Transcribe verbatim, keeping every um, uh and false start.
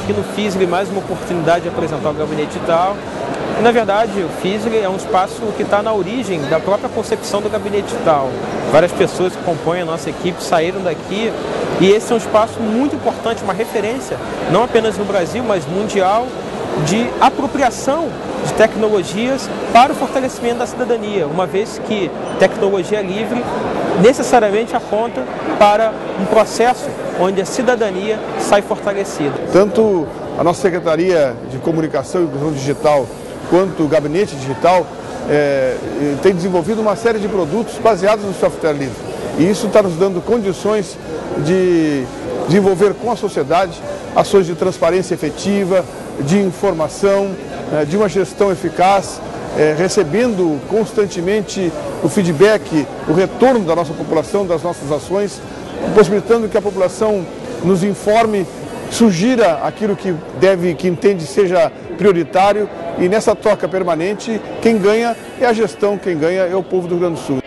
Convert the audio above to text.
aqui no FISLE mais uma oportunidade de apresentar o gabinete digital. E, na verdade, o FISLE é um espaço que está na origem da própria concepção do gabinete digital. Várias pessoas que compõem a nossa equipe saíram daqui e esse é um espaço muito importante, uma referência, não apenas no Brasil, mas mundial, de apropriação de tecnologias para o fortalecimento da cidadania, uma vez que tecnologia livre necessariamente aponta para um processo onde a cidadania sai fortalecida. Tanto a nossa Secretaria de Comunicação e Inclusão Digital quanto o Gabinete Digital é, tem desenvolvido uma série de produtos baseados no software livre. E isso está nos dando condições de desenvolver com a sociedade ações de transparência efetiva, de informação, de uma gestão eficaz, recebendo constantemente o feedback, o retorno da nossa população, das nossas ações, possibilitando que a população nos informe, sugira aquilo que deve, que entende seja prioritário, e nessa troca permanente, quem ganha é a gestão, quem ganha é o povo do Rio Grande do Sul.